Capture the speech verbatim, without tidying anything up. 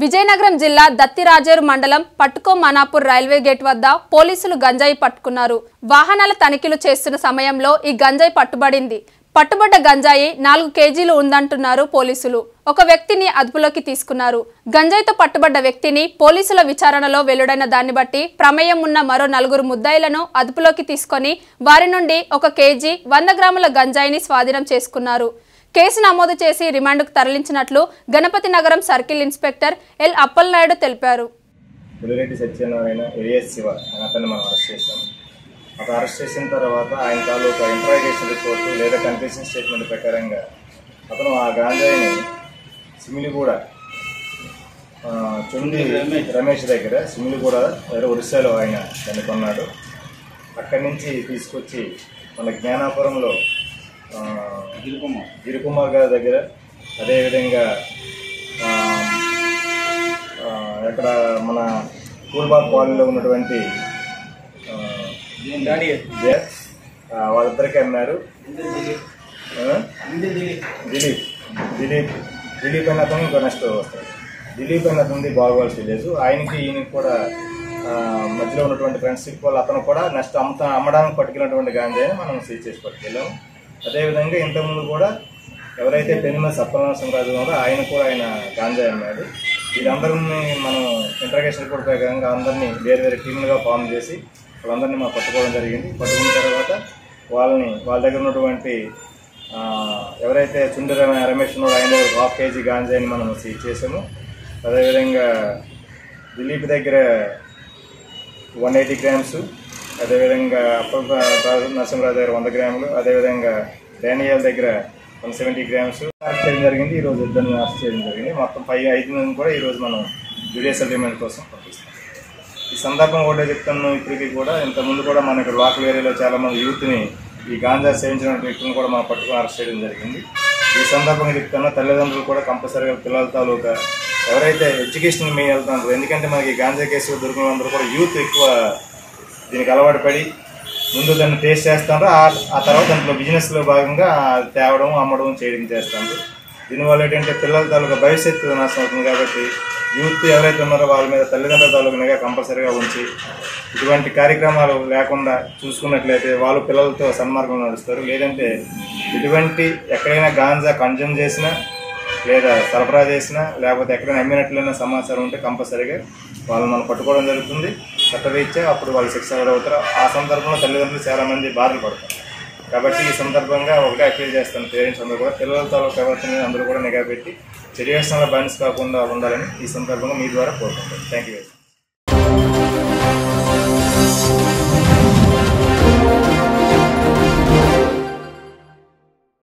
విజయనగరం జిల్లా దత్తిరాజేరు మండలం పట్టుకో మనాపూర్ రైల్వే గేట్ వద్ద పోలీసులు గంజాయి పట్టుకున్నారు. వాహనాల తనిఖీలు చేస్తున్న సమయంలో ఈ గంజాయి పట్టుబడింది. పట్టుబడ్డ గంజాయి నాలుగు కేజీలు ఉందంటున్నారు పోలీసులు. ఒక వ్యక్తిని అదుపులోకి తీసుకున్నారు. గంజాయితో పట్టుబడ్డ వ్యక్తిని పోలీసుల విచారణలో వెలుడైన దాన్ని బట్టి ప్రమేయం ఉన్న మరో నలుగురు ముద్దాయిలను అదుపులోకి తీసుకొని వారి నుండి ఒక కేజీ వంద గ్రాముల గంజాయిని స్వాధీనం చేసుకున్నారు. కేసు నమోదు చేసి రిమాండ్కు తరలించినట్లు గణపతి నగరం సర్కిల్ ఇన్స్పెక్టర్ ఎల్ అప్పలనాయుడు తెలిపారు. అతను అరెస్ట్ చేసిన తర్వాత ఆయన తాలూకా ఇంట్రాగేషన్ రిపోర్టు లేదా కన్ఫెషన్ స్టేట్మెంట్ ప్రకారంగా అతను ఆ గాంజాయిని సిమిలిగూడ చుండి రమేష్ దగ్గర సిమిలిగూడ ఒరిస్సాలో ఆయన దాన్ని కొన్నాడు. అక్కడి నుంచి తీసుకొచ్చి మన జ్ఞానాపురంలో గిరికుమార్ గారి దగ్గర, అదేవిధంగా ఇక్కడ మన కూల్బాగ్ కాలనీలో ఉన్నటువంటి వాళ్ళిద్దరికి అన్నారు. దిలీప్ దిలీప్ దిలీప్ అయిన అతను ఇంకో నెక్స్ట్ వస్తాడు. దిలీప్ అయిన అతనిది బాగోవాల్సి తెలియదు. ఆయనకి ఈయనకి కూడా మధ్యలో ఉన్నటువంటి ఫ్రెండ్షిప్ వాళ్ళు అతను కూడా నెక్స్ట్ అమ్మ అమ్మడానికి పట్టుకెళ్ళినటువంటి గాంజాయిని మనం సీజ్ చేసి పట్టుకెళ్ళాము. అదేవిధంగా ఇంతకుముందు కూడా ఎవరైతే పెన్ను మీద సప్పలనాశం రాజు ఉన్నారో ఆయన కూడా ఆయన గాంజాయి అన్నాడు. వీళ్ళందరినీ మనం ఇంట్రాగేషన్ రిపోర్ట్ ప్రకారంగా అందరినీ వేరు వేరే టీములుగా ఫామ్ చేసి వాళ్ళందరినీ మనం పట్టుకోవడం జరిగింది. పట్టుకున్న తర్వాత వాళ్ళని వాళ్ళ దగ్గర ఉన్నటువంటి ఎవరైతే చుండి రమేష్ ఉన్నారో ఆయన దగ్గర హాఫ్ కేజీ గాంజాయిని మనం సీజ్ చేసాము. అదేవిధంగా దిలీప్ దగ్గర వన్ ఎయిటీ గ్రామ్స్, అదేవిధంగా అప్పల నరసింహరాజు దగ్గర వంద గ్రాములు, అదేవిధంగా డానియల్ దగ్గర వన్ సెవెంటీ గ్రామ్స్ అరెస్ట్ చేయడం జరిగింది. ఈరోజు ఇద్దరిని అరెస్ట్ చేయడం జరిగింది. మొత్తం పై ఐదు మంది కూడా ఈరోజు మనం జ్యుడిషియల్ రిమాండ్ కోసం పంపిస్తాం. ఈ సందర్భం కూడా చెప్తాను, ఇప్పటికీ కూడా ఇంతకుముందు కూడా మన ఇక్కడ లోకల్ ఏరియాలో చాలామంది యూత్ని ఈ గాంజా సేవించిన వ్యక్తులను కూడా మనం పట్టుకుని అరెస్ట్ చేయడం జరిగింది. ఈ సందర్భంగా చెప్తున్నా, తల్లిదండ్రులు కూడా కంపల్సరీగా పిల్లల తాలూకా ఎవరైతే ఎడ్యుకేషన్ మెయిన్ వెళ్తున్నారు, ఎందుకంటే మనకి గాంజా కేసులు దొరికిన వాళ్ళందరూ కూడా యూత్ ఎక్కువ దీనికి అలవాటు పడి ముందు దాన్ని టేస్ట్ చేస్తారు. ఆ తర్వాత దాంట్లో బిజినెస్లో భాగంగా తేవడం అమ్మడం చేయడం చేస్తారు. దీనివల్ల ఏంటంటే పిల్లల తాలూకా భవిష్యత్తు నాశనం అవుతుంది. కాబట్టి యూత్ ఎవరైతే ఉన్నారో వాళ్ళ మీద తల్లిదండ్రుల తాలూకా నిఘా కంపల్సరీగా ఉంచి ఇటువంటి కార్యక్రమాలు లేకుండా చూసుకున్నట్లయితే వాళ్ళు పిల్లలతో సన్మార్గం నడుస్తారు. లేదంటే ఇటువంటి ఎక్కడైనా గాంజా కన్జ్యూమ్ చేసినా లేదా సరఫరా చేసినా లేకపోతే ఎక్కడైనా అమ్మినట్లయినా సమాచారం ఉంటే కంపల్సరీగా వాళ్ళని మనం పట్టుకోవడం జరుగుతుంది. చట్టరీత్యా అప్పుడు వాళ్ళు శిక్ష అవుతారు. ఆ సందర్భంలో తల్లిదండ్రులు చాలామంది బాధలు పడతారు. కాబట్టి ఈ సందర్భంగా ఒకటే అప్పీల్ చేస్తాను, పేరెంట్స్ అందరూ కూడా పిల్లల తాలూకు ప్రవర్తన అందరూ కూడా నిఘా పెట్టి చర్యవేషణలో బానిస కాకుండా ఉండాలని ఈ సందర్భంగా మీ ద్వారా కోరుకుంటాను. Thank you.